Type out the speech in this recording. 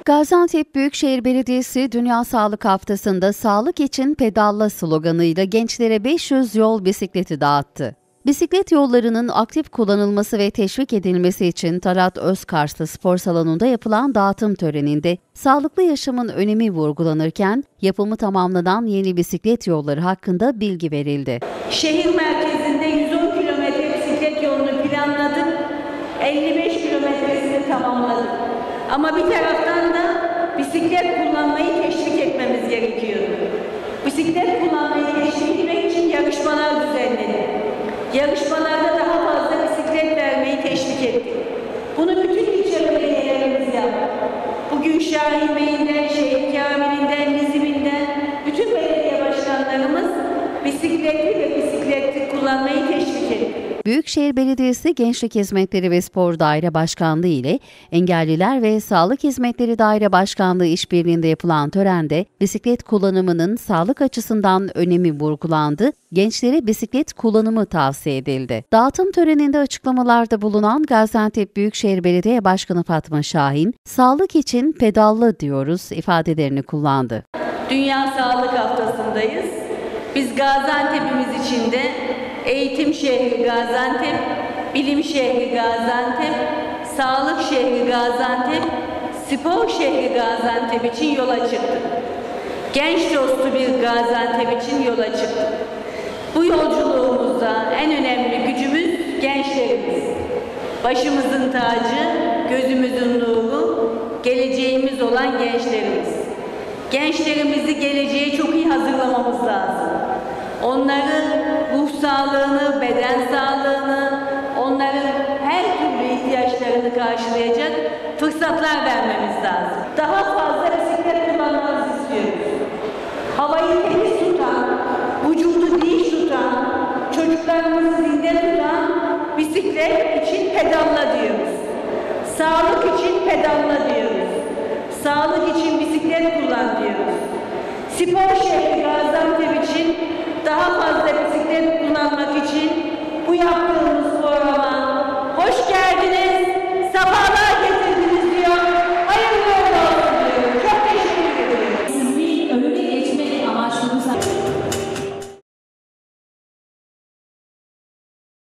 Gaziantep Büyükşehir Belediyesi Dünya Sağlık Haftası'nda "Sağlık için pedalla" sloganıyla gençlere 500 yol bisikleti dağıttı. Bisiklet yollarının aktif kullanılması ve teşvik edilmesi için Talat Özkarslı Spor Salonu'nda yapılan dağıtım töreninde sağlıklı yaşamın önemi vurgulanırken yapımı tamamlanan yeni bisiklet yolları hakkında bilgi verildi. Şehir merkezinde 110 kilometre bisiklet yolunu planladık, 55 kilometresini tamamladık. Ama bir taraftan da bisiklet kullanmayı teşvik etmemiz gerekiyor. Bisiklet kullanmayı teşvik etmek için yarışmalar düzenledik. Yarışmalarda daha fazla bisiklet vermeyi teşvik ettik. Bunu bütün ilçe belediyelerimiz yaptı. Bugün Şahin Bey'inden, Şehit Kamil'inden, Nizip'inden bütün belediye başkanlarımız bisikletli ve bisikletli kullanmayı teşvik etti. Büyükşehir Belediyesi Gençlik Hizmetleri ve Spor Daire Başkanlığı ile Engelliler ve Sağlık Hizmetleri Daire Başkanlığı işbirliğinde yapılan törende bisiklet kullanımının sağlık açısından önemi vurgulandı, gençlere bisiklet kullanımı tavsiye edildi. Dağıtım töreninde açıklamalarda bulunan Gaziantep Büyükşehir Belediye Başkanı Fatma Şahin, "Sağlık için pedalla diyoruz" ifadelerini kullandı. Dünya Sağlık Haftası'ndayız. Biz Gaziantep'imiz için de eğitim şehri Gaziantep, bilim şehri Gaziantep, sağlık şehri Gaziantep, spor şehri Gaziantep için yola çıktık. Genç dostu bir Gaziantep için yola çıktık. Bu yolculuğumuzda en önemli gücümüz gençlerimiz. Başımızın tacı, gözümüzün nuru, geleceğimiz olan gençlerimiz. Gençlerimizi geleceğe çok iyi hazırlamamız lazım. Onların ruh sağlığını, beden sağlığını, onların her türlü ihtiyaçlarını karşılayacak fırsatlar vermemiz lazım. Daha fazla bisiklet kullanmanızı istiyoruz. Havayı temiz tutan, vücudu dinç tutan, çocuklarımızı zinde tutan bisiklet için pedalla diyoruz. Sağlık için pedalla diyoruz. Sağlık için bisiklet kullan diyoruz. Spor şehri Gaziantep için daha fazla bisiklet kullanmak için bu yaptığımız programa hoş geldiniz.